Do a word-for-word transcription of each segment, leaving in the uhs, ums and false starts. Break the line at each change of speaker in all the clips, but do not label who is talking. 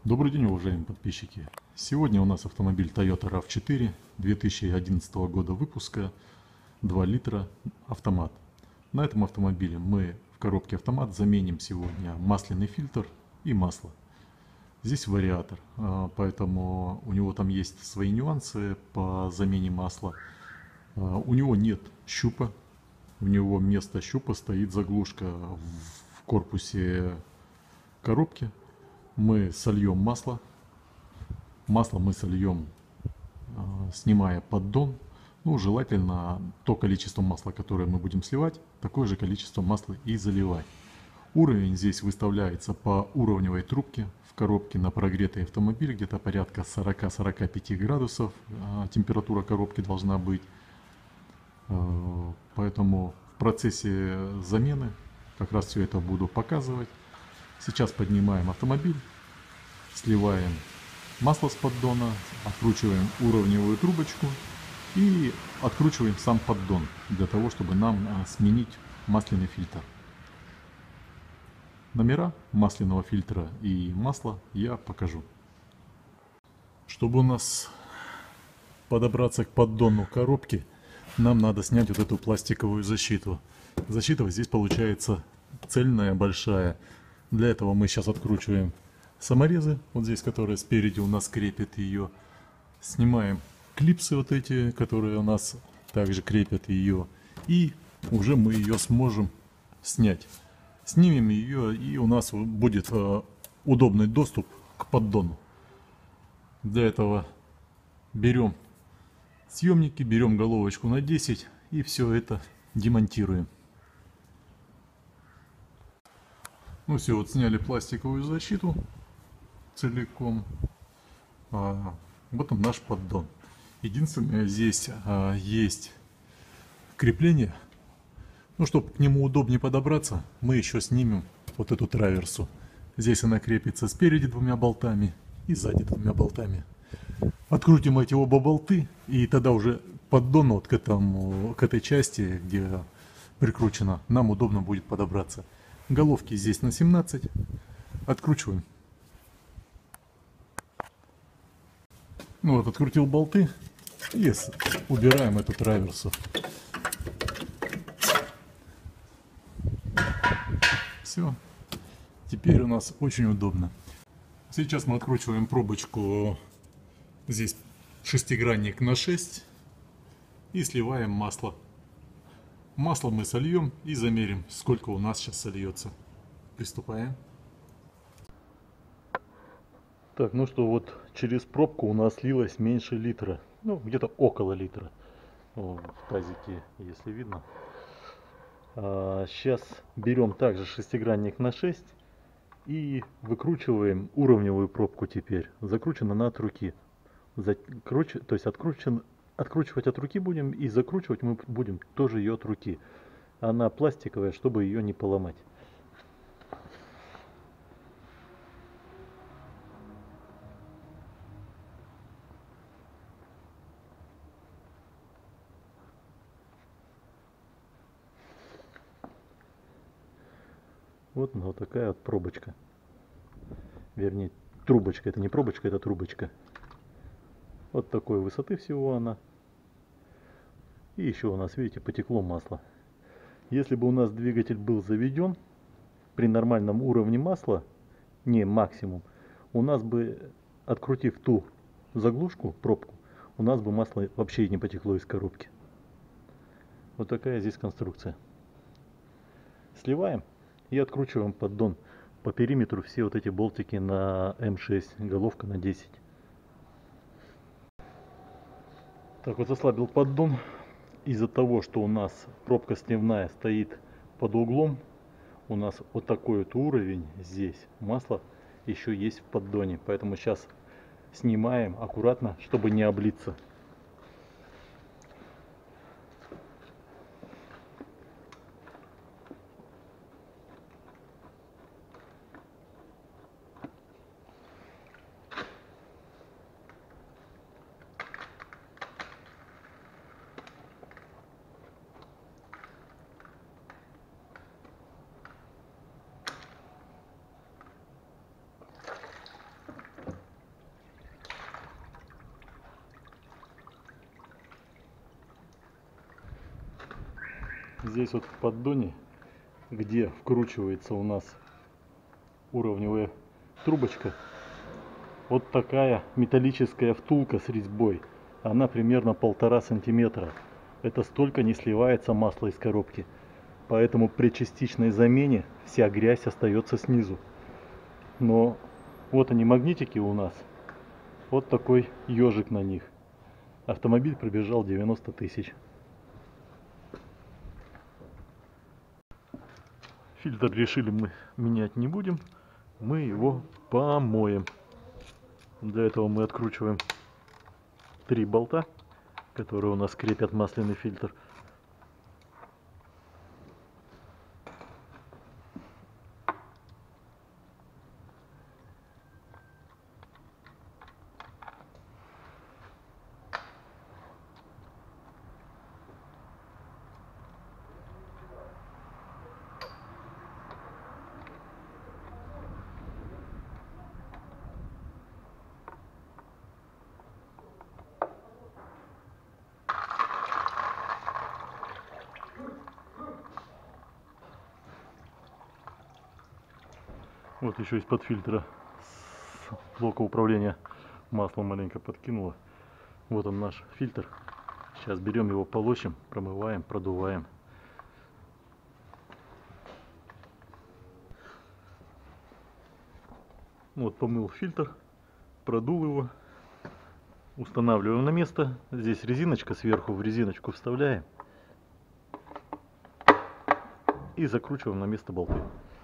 Добрый день, уважаемые подписчики! Сегодня у нас автомобиль Toyota рав четыре две тысячи одиннадцатого года выпуска, два литра, автомат. На этом автомобиле мы в коробке автомат заменим сегодня масляный фильтр и масло. Здесь вариатор, поэтому у него там есть свои нюансы по замене масла. У него нет щупа, у него вместо щупа стоит заглушка в корпусе коробки. Мы сольем масло. Масло мы сольем, снимая поддон. Ну, желательно то количество масла, которое мы будем сливать, такое же количество масла и заливать. Уровень здесь выставляется по уровневой трубке в коробке на прогретый автомобиль, где-то порядка сорока-сорока пяти градусов температура коробки должна быть. Поэтому в процессе замены как раз все это буду показывать. Сейчас поднимаем автомобиль, сливаем масло с поддона, откручиваем уровневую трубочку и откручиваем сам поддон для того, чтобы нам сменить масляный фильтр. Номера масляного фильтра и масла я покажу. Чтобы у нас подобраться к поддону коробки, нам надо снять вот эту пластиковую защиту. Защита здесь получается цельная, большая. Для этого мы сейчас откручиваем саморезы, вот здесь, которые спереди у нас крепят ее. Снимаем клипсы вот эти, которые у нас также крепят ее. И уже мы ее сможем снять. Снимем ее, и у нас будет удобный доступ к поддону. Для этого берем съемники, берем головочку на десять и все это демонтируем. Ну все, вот сняли пластиковую защиту целиком. А, вот он наш поддон. Единственное, здесь а, есть крепление. Ну, чтобы к нему удобнее подобраться, мы еще снимем вот эту траверсу. Здесь она крепится спереди двумя болтами и сзади двумя болтами. Открутим эти оба болты, и тогда уже поддон вот к, этому, к этой части, где прикручено, нам удобно будет подобраться. Головки здесь на семнадцать. Откручиваем. Ну вот, открутил болты и убираем эту траверсу. Все. Теперь у нас очень удобно. Сейчас мы откручиваем пробочку. Здесь шестигранник на шесть. И сливаем масло. Масло мы сольем и замерим, сколько у нас сейчас сольется. Приступаем. Так, ну что, вот через пробку у нас слилось меньше литра. Ну, где-то около литра. О, в тазике, если видно. А, сейчас берем также шестигранник на шесть и выкручиваем уровневую пробку теперь. Закручена она от руки. Закруч... То есть откручен... Откручивать от руки будем, и закручивать мы будем тоже ее от руки. Она пластиковая, чтобы ее не поломать. Вот, ну, вот такая вот пробочка. Вернее, трубочка. Это не пробочка, это трубочка. Вот такой высоты всего она. И еще у нас, видите, потекло масло. Если бы у нас двигатель был заведен при нормальном уровне масла, не максимум, у нас бы, открутив ту заглушку, пробку, у нас бы масло вообще не потекло из коробки. Вот такая здесь конструкция. Сливаем и откручиваем поддон. По периметру все вот эти болтики на эм шесть, головка на десять. Так вот, ослабил поддон. Из-за того, что у нас пробка сливная стоит под углом, у нас вот такой вот уровень здесь. Масло еще есть в поддоне. Поэтому сейчас снимаем аккуратно, чтобы не облиться. Здесь вот в поддоне, где вкручивается у нас уровневая трубочка, вот такая металлическая втулка с резьбой. Она примерно полтора сантиметра. Это столько не сливается масло из коробки. Поэтому при частичной замене вся грязь остается снизу. Но вот они, магнитики у нас. Вот такой ежик на них. Автомобиль пробежал девяносто тысяч. Фильтр решили мы менять не будем. Мы его помоем. Для этого мы откручиваем три болта, которые у нас крепят масляный фильтр. Вот еще из-под фильтра с блока управления масло маленько подкинуло. Вот он, наш фильтр. Сейчас берем его, полощем, промываем, продуваем. Вот помыл фильтр, продул его, устанавливаем на место. Здесь резиночка, сверху в резиночку вставляем и закручиваем на место болты.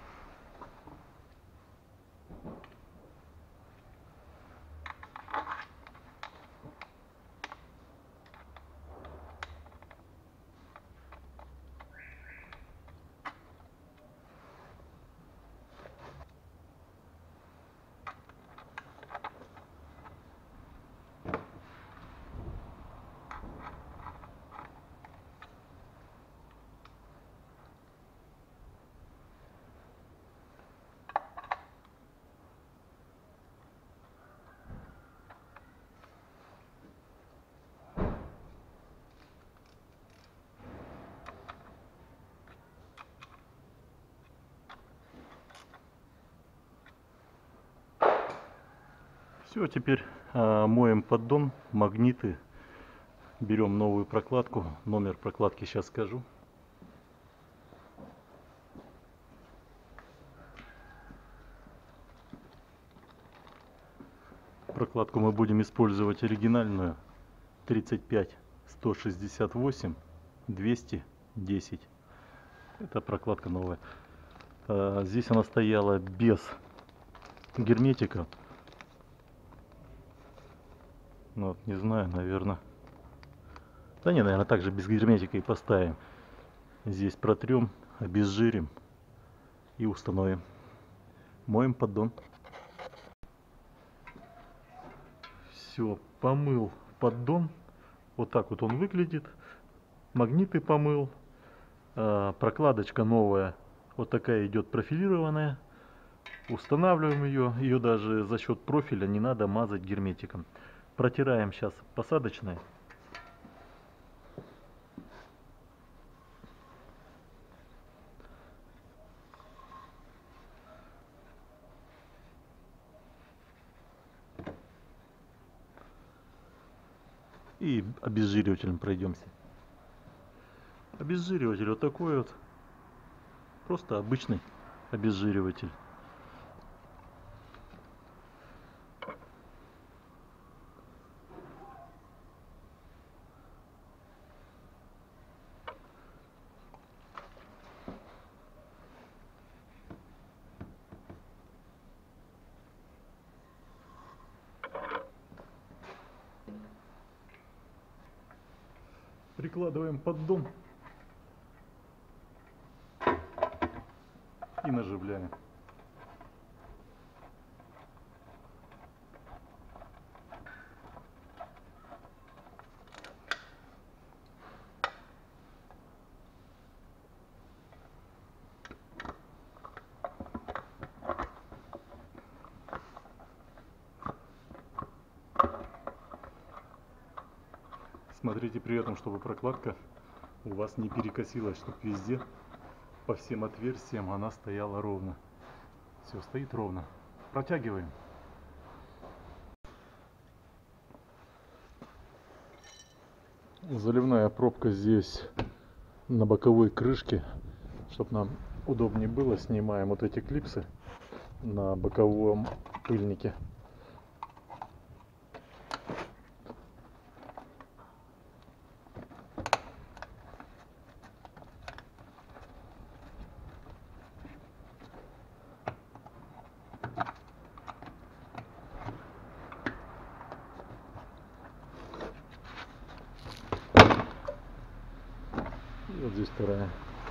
Все, теперь а, моем поддон, магниты, берем новую прокладку, номер прокладки сейчас скажу. Прокладку мы будем использовать оригинальную тридцать пять сто шестьдесят восемь двести десять. Это прокладка новая. А, здесь она стояла без герметика. Ну, вот, не знаю, наверное. Да не, наверное, также без герметика и поставим. Здесь протрем, обезжирим и установим. Моем поддон. Все, помыл поддон. Вот так вот он выглядит. Магниты помыл. А, прокладочка новая. Вот такая идет профилированная. Устанавливаем ее. Ее даже за счет профиля не надо мазать герметиком. Протираем сейчас посадочной. И обезжиривателем пройдемся. Обезжириватель вот такой вот. Просто обычный обезжириватель. Прикладываем поддон и наживляем. Смотрите при этом, чтобы прокладка у вас не перекосилось, чтобы везде по всем отверстиям она стояла ровно. Все, стоит ровно. Протягиваем. Заливная пробка здесь на боковой крышке, чтобы нам удобнее было. Снимаем вот эти клипсы на боковом пыльнике. И вот здесь вторая.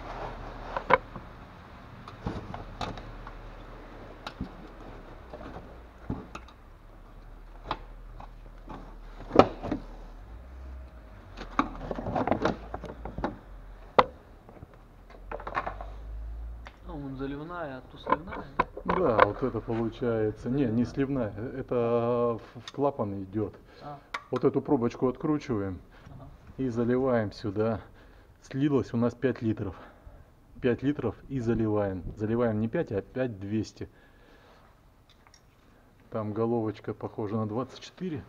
Заливная, а то сливная?
Да, вот это получается. Не, не сливная. Это в клапан идет. А. Вот эту пробочку откручиваем, ага, и заливаем сюда. Слилось у нас пять литров. пять литров и заливаем. Заливаем не пять, а пять двести. Там головочка похожа на двадцать четыре.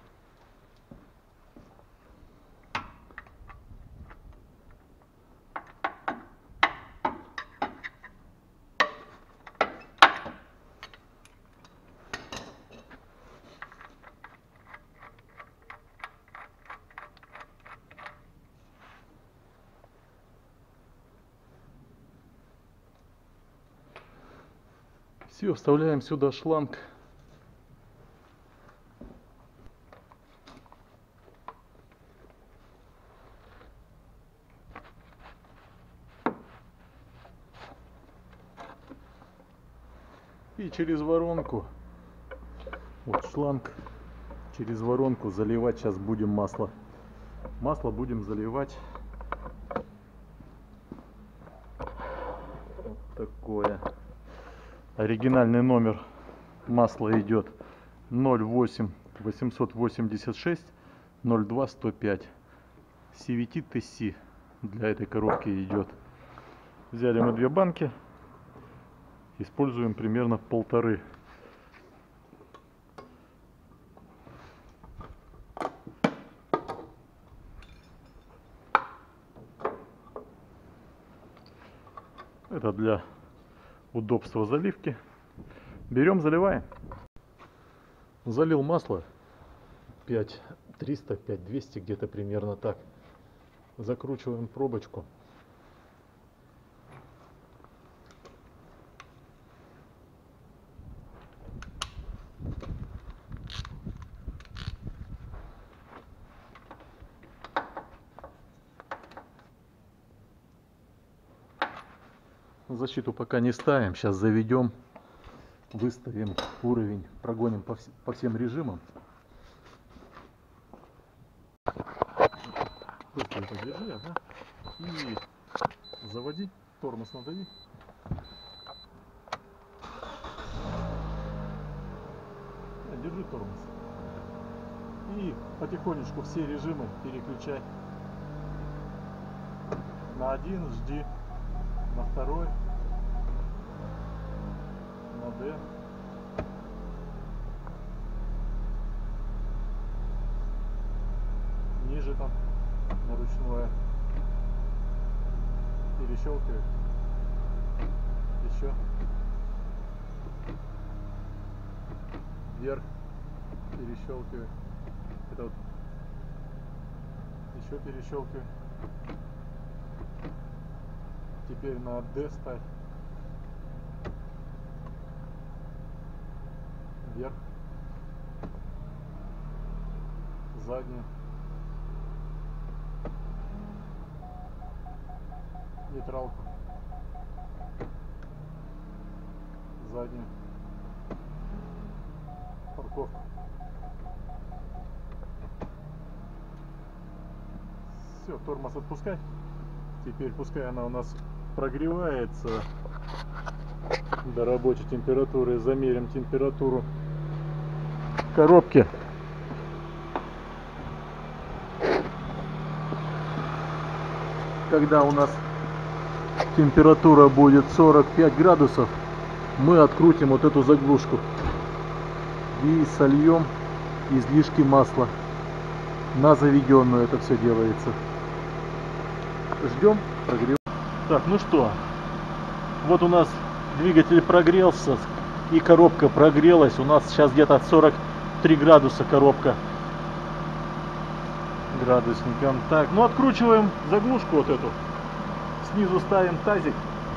Все, вставляем сюда шланг. И через воронку, вот шланг, через воронку заливать сейчас будем масло. Масло будем заливать вот такое. Оригинальный номер масла идет ноль восемь восемьсот восемьдесят шесть ноль два сто пять. си ви ти ти си для этой коробки идет. Взяли мы две банки. Используем примерно полторы. Это для удобства заливки. Берем, заливаем. Залил масло пять триста, пять двести, где-то примерно так. Закручиваем пробочку. Защиту пока не ставим, сейчас заведем, выставим уровень, прогоним по, вс по всем режимам. Быстро подержи, ага. И заводи, тормоз надави. Держи тормоз. И потихонечку все режимы переключай. На один жди, на второй, на D. Ниже там, на ручное. Перещелкивай. Еще. Вверх. Перещелкивай. Это вот. Еще перещелкивай. Теперь на D ставь. Вверх. Заднюю. Нейтралку. Заднюю. Парковку. Все, тормоз отпускай. Теперь пускай она у нас прогревается до рабочей температуры. Замерим температуру коробки. когда у нас температура будет сорок пять градусов, мы открутим вот эту заглушку и сольем излишки масла. На заведенную это все делается. Ждем прогрев. Так, ну что, вот у нас двигатель прогрелся и коробка прогрелась. У нас сейчас где-то сорок три градуса коробка градусником. Так, ну откручиваем заглушку вот эту. Снизу ставим тазик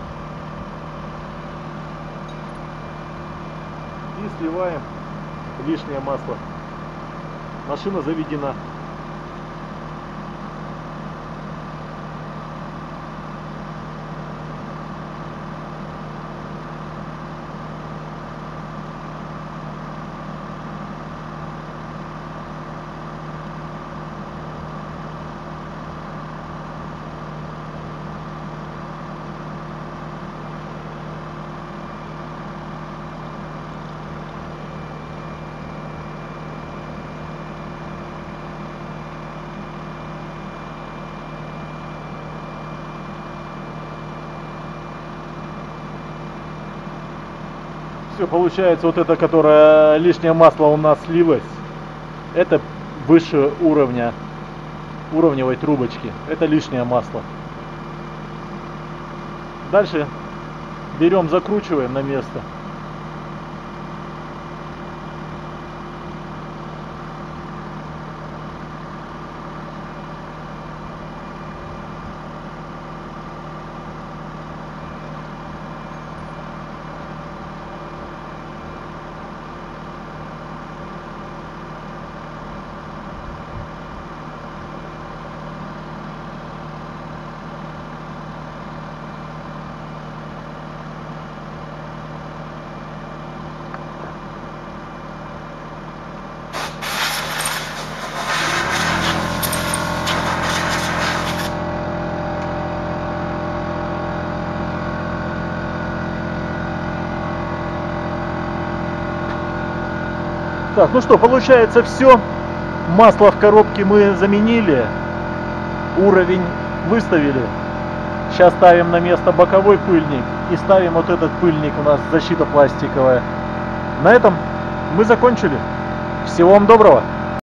и сливаем лишнее масло. Машина заведена. Все, получается, вот это, которое лишнее масло у нас слилось, это выше уровня уровневой трубочки. Это лишнее масло. Дальше берем, закручиваем на место. Так, ну что, получается все. Масло в коробке мы заменили. Уровень выставили. Сейчас ставим на место боковой пыльник. И ставим вот этот пыльник, у нас защита пластиковая. На этом мы закончили. Всего вам доброго.